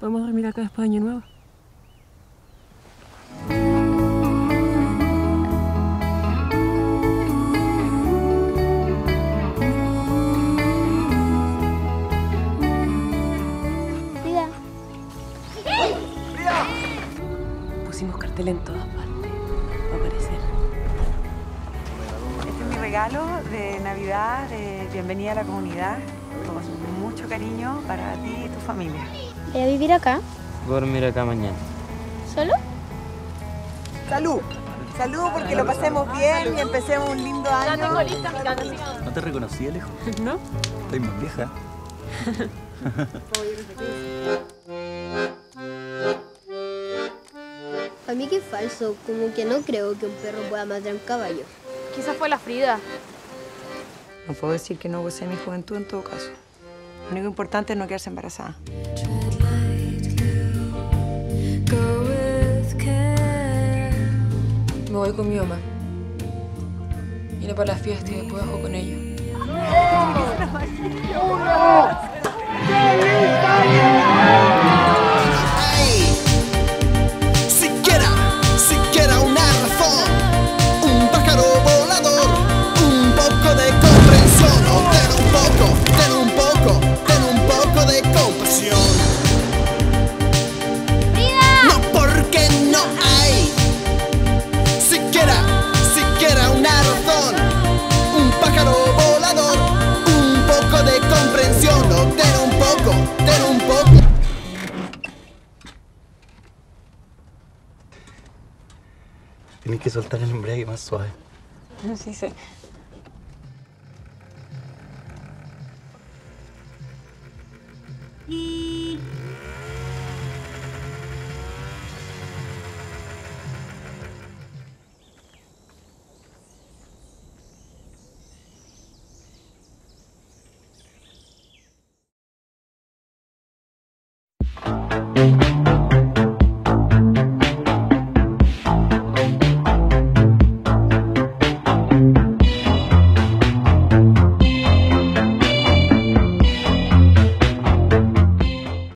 ¿Podemos dormir acá después de Año Nuevo? Frida. Pusimos cartel en todas partes. Va a aparecer. Este es mi regalo de Navidad, de bienvenida a la comunidad, con mucho cariño para ti y tu familia. ¿Voy a vivir acá? Voy a dormir acá mañana. ¿Solo? ¡Salud! ¡Salud porque lo pasemos bien y empecemos un lindo año! ¿No te reconocí de lejos? ¿No? Estoy más vieja. A mí que es falso, como que no creo que un perro pueda matar a un caballo. Quizás fue la Frida. No puedo decir que no gocé mi juventud en todo caso. Lo único importante es no quedarse embarazada. Me voy con mi mamá. Iré para la fiesta y después bajo con ella. Siquiera una razón, un pájaro volador, un poco de comprensión, o ten un poco de compasión. No, porque no hay siquiera una razón, un pájaro volador, un poco de comprensión, o ten un poco. Tienes que soltar el embrague más suave. Sí sé. Y